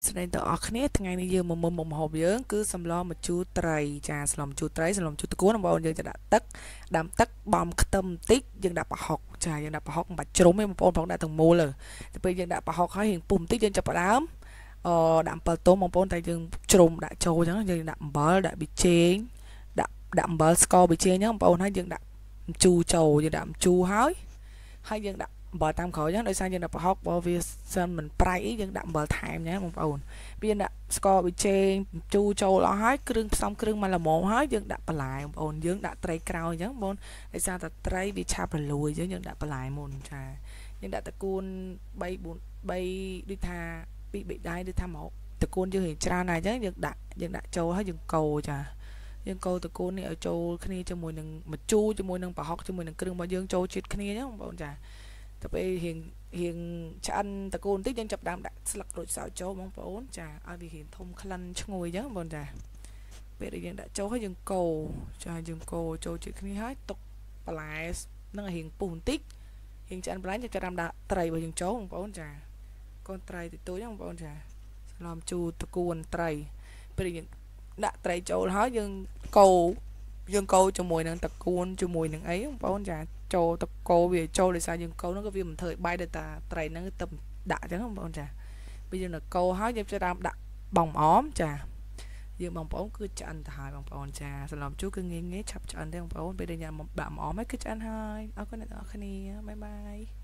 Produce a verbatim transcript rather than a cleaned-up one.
ស្ដីតអស់គ្នាថ្ងៃនេះយើងមកមុំមុំហូបយើងគឺសម្លម្ជូរត្រីចាសម្លម្ជូរត្រីសម្លម្ជូរតកួនបងប្អូនយើងจะដាក់ទឹកដាំទឹកបំខ្ទឹមបន្តិចយើងដាក់ប្រហុកចាយើងដាក់ប្រហុកមិនបាច់ជ្រុំទេបងប្អូនផងដាក់ទាំងមូលទៅទៅពេលយើងដាក់ប្រហុកហើយរៀងពុះបន្តិចយើងចាប់ផ្ដើមអឺដាក់អំពិលទុំបងប្អូនតែយើងជ្រុំដាក់ចូលអញ្ចឹងយើងដាក់អំបិលដាក់ប៊ីចេងដាក់ដាក់អំបិលស្ករប៊ីចេងអញ្ចឹងបងប្អូនហើយយើងដាក់ម្ជូរចូលយើងដាក់ម្ជូរហើយហើយយើងដាក់អំបិលតាមក្រោយអញ្ចឹងដោយសារយើងដាក់ប្រហុកបើវាសិនមិនប្រៃអីយើងដាក់អំបិលថែមណាបងប្អូនវាដាក់ស្ករប៊ីចេងជូរចូលអស់ហើយគ្រឿងផ្សំគ្រឿងមកល្មមហើយយើងដាក់បន្លែបងប្អូនយើងដាក់ត្រីក្រោយអញ្ចឹងបងប្អូនដោយសារតែត្រីវាឆាប់រលួយអញ្ចឹងយើងដាក់បន្លែមុនចាយើងដាក់តកួន3 4 3ដូចថាពី3ដៃដូចថាមកតកួនយើងរៀងច្រើនណាស់អញ្ចឹងយើងដាក់យើងដាក់ចូលហើយយើងកូរចាយើងកូរតកួននេះឲ្យចូលគ្នាជាមួយនឹងម្ជូរជាមួយនឹងប្រហុកជាមួយនឹងគ្រឿងរបស់យើងចូលជាតិគ្នាអញ្ចឹងបងប្អូនចាទៅពេលរៀងរៀងឆ្អិនតកូនបន្តិចយើងចាប់ដើមដាក់ស្លឹកក្រូចសើចចូលបងប្អូនចាឲ្យវារៀងធំក្លិនឈ្ងុយអញ្ចឹងបងប្អូនចាពេលដែលយើងដាក់ចូលហើយយើងកូរចាយើងកូរចូលជាតិគ្នាហើយទុកបន្លែនឹងរៀងពុះបន្តិចរៀងឆ្អិនបន្លែយើងចាប់ដើមដាក់ត្រីរបស់យើងចូលបងប្អូនចាកូនត្រីតិចតួចហ្នឹងបងប្អូនចាស្លម្ជូរតកួនត្រីពេលយើងដាក់ត្រីចូលហើយយើងកូរយើងកូរជាមួយនឹងតកួនជាមួយនឹងអីបងប្អូនចាចូលតកូរវាចូលដោយសារយើងកូរហ្នឹងក៏វាមិនធ្វើឲ្យបាយដោយតាត្រីហ្នឹងទៅដាក់អញ្ចឹងបងប្អូនចាពេលយើងកូរហើយយើងចាប់ដើមដាក់បងអមចាយើងបងប្អូនគឺឆ្អិនទៅហើយបងប្អូនចាសឡំជូរគឺងាយងាយឆាប់ឆ្អិនទេបងប្អូនពេលដែលញ៉ាំដាក់អមហើយគឺឆ្អិនហើយអរគុណអ្នកនរគ្នាបាយបាយ